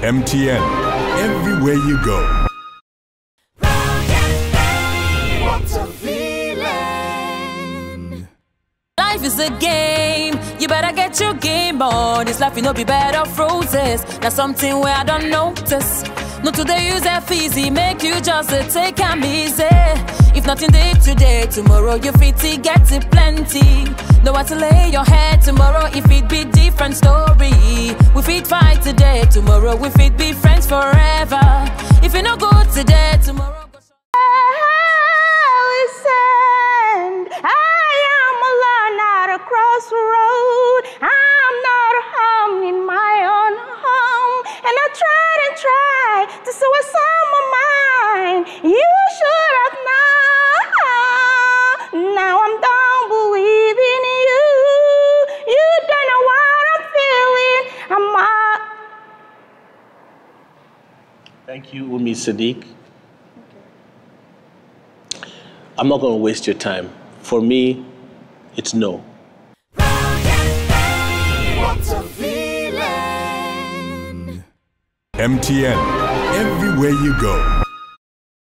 MTN, everywhere you go. What a feeling. Life is a game, you better get your game on. This life will not be bed of roses. That's something where I don't notice. Not today use F easy, make you just take am easy. If nothing day today, tomorrow you fit to get it plenty. Know how to lay your head tomorrow if it be different story. We fit fight today, tomorrow we fit be friends forever. If you no good today, tomorrow go Listen, I am alone at a crossroad. I'm not home in my own home, and I tried and tried to see what's on my mind. You should have known. Now I'm done believing you. You don't know what I'm feeling. Thank you, Umi Sadiq. I'm not going to waste your time. For me, it's no. What a feeling. MTN, everywhere you go.